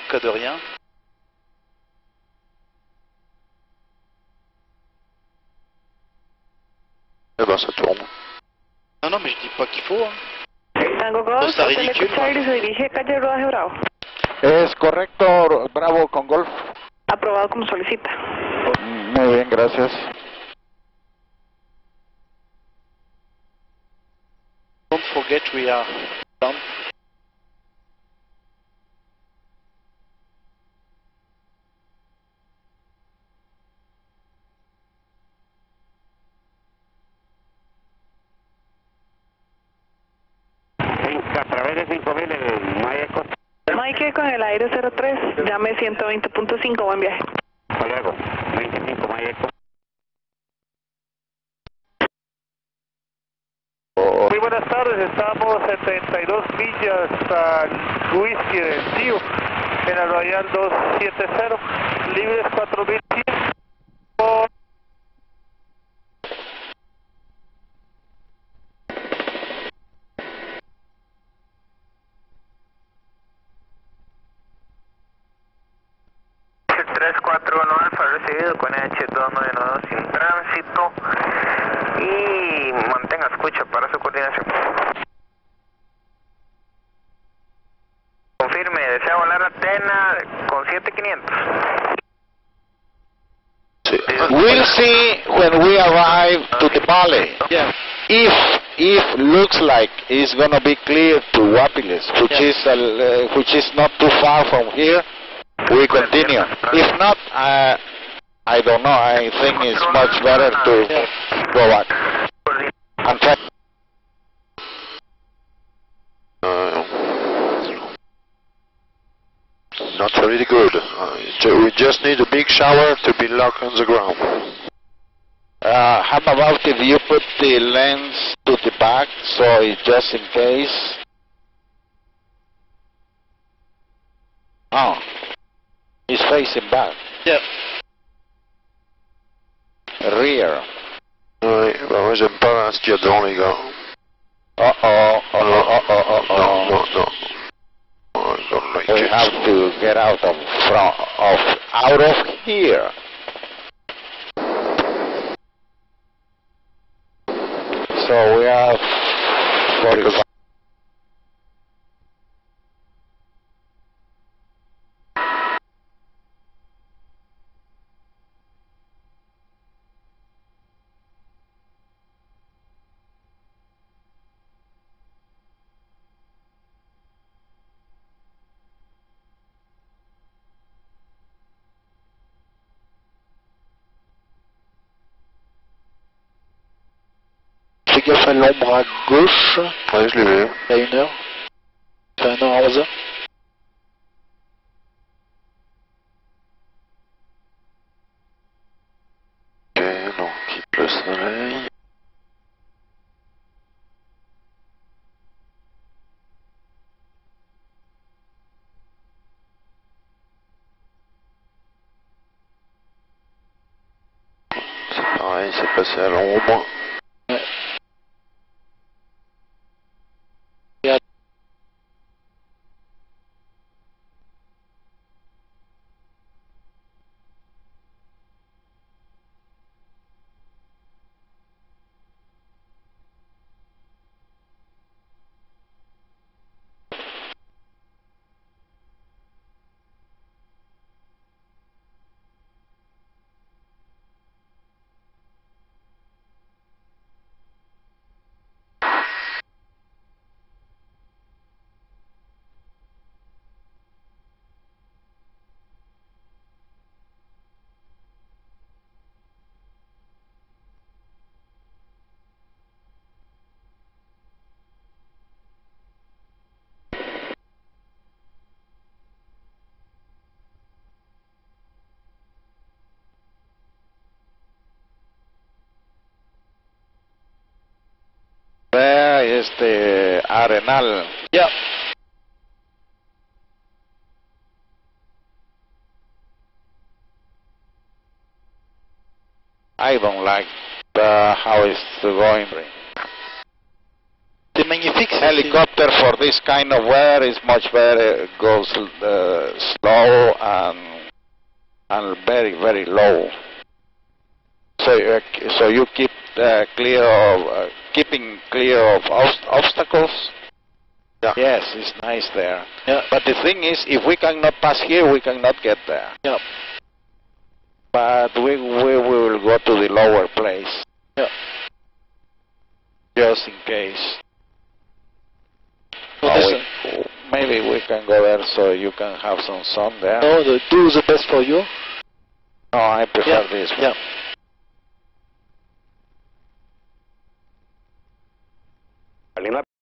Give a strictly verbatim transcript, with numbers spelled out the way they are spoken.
cas de rien. Eh ben ça tourne. Non, non, mais je dis pas qu'il faut. Hein. Tango Golf, Ça Hotel ridicule, Eco Charlie se dirige a calle Rodaje Bravo. Es correcto, Bravo con Golf. Aprobado como solicita. Muy bien, gracias. Don't forget we are done. A través de cinco mil en Mike. Mike con el aire cero tres, llame ciento veinte punto cinco, buen viaje. Hasta luego, veinticinco Mike. Muy buenas tardes, estamos setenta y dos millas al whisky del Tío, en el Royal doscientos setenta, libres cuatro mil cien. tres cuatro uno Alfa recibido con H dos nueve nueve sin tránsito y mantenga escucha para su coordinación. Confirme, desea volar a Atena con siete quinientos. We'll see when we arrive to the valley. Yeah. If if looks like it's gonna be clear to Guapiles, which Yeah. is uh, which is not too far from here, we continue. If not, uh, I don't know. I think it's much better to go back. In fact, Uh, not really good. Uh, ju- we just need a big shower to be locked on the ground. uh, how about if you put the lens to the back, so it's just in case? Oh, it's facing back. Yeah. Rear. Ouais, bah moi j'aime pas ce qu'il y a devant les gars. Uh oh. Uh Non, oh. Uh oh. Uh oh. non, non, non. Oh, I don't like We it. have to get out of from of out of here. So we have forty-five. Fais gaffe à l'ombre à gauche, Ouais, je l'ai vu. à une heure. Fait un heure à onze heures. Ok, donc quitte le soleil. C'est pareil, c'est passé à l'ombre. Vea este Arenal. Yeah. I don't like uh, how it's going. T'es main magnifique. Helicopter for this kind of weather is much better. It goes uh, slow and and very very low. So uh, so you keep uh, clear of uh, keeping clear of obst obstacles. Yeah. Yes, it's nice there. Yeah. But the thing is, if we cannot pass here, we cannot get there. Yeah. But we we will go to the lower place. Yeah. Just in case. No, Oh, we, maybe we can go there so you can have some sun there. no the, do the best for you. No, I prefer Yeah. this one. Yeah. Lima